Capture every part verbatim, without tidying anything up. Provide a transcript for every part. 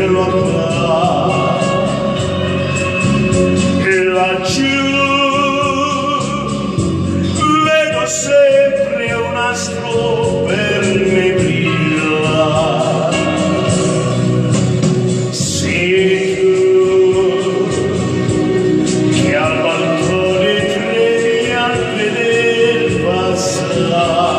cielo apparà e laggiù vedo sempre un astro per me brilla. Sei tu che al balcone tremi al veder passare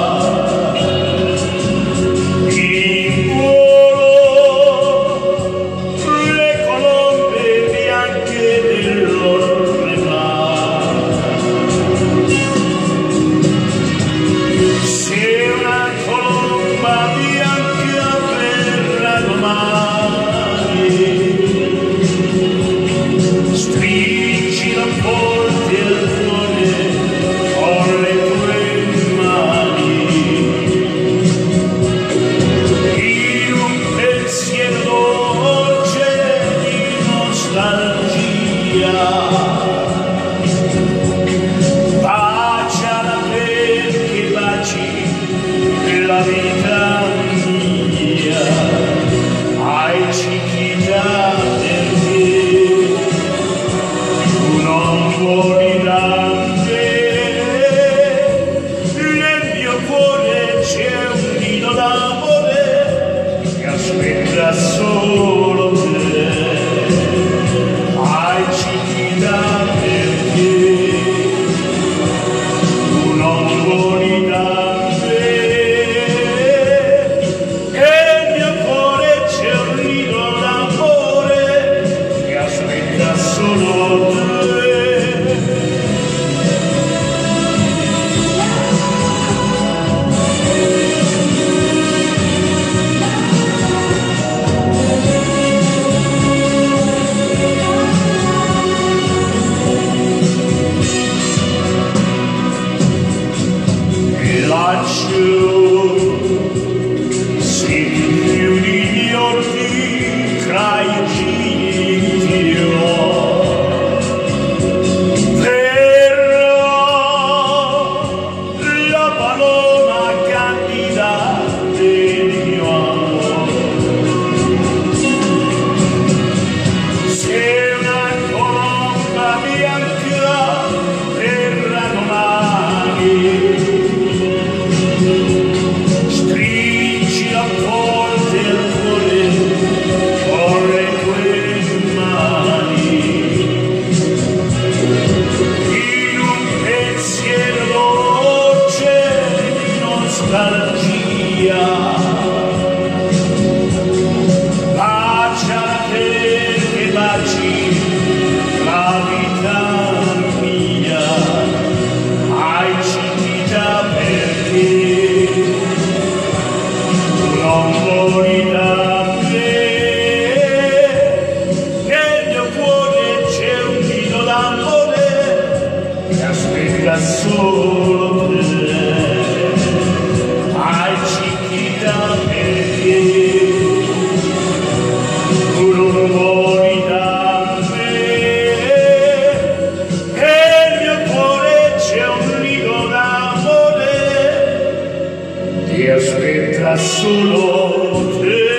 baciala perché baci la vita mia, hai città perché tu non vuoi da me. Nel mio cuore c'è un nido d'amore che aspetta solo te. Se ti chiudi gli occhi tra i giri dirò, verrà la paloma candida del mio amore. Se una colomba bianca verrà domani, stringi la porta al cuore con le tue mani, in un pensiero dolce di nostalgia. Baciala perché baci la vita mia, hai città perché non vuoi da me. Nel mio cuore c'è un nido d'amore che aspetta solo te. Hai città perché tu non vuoi da me. Nel mio cuore c'è un nido d'amore che aspetta solo te.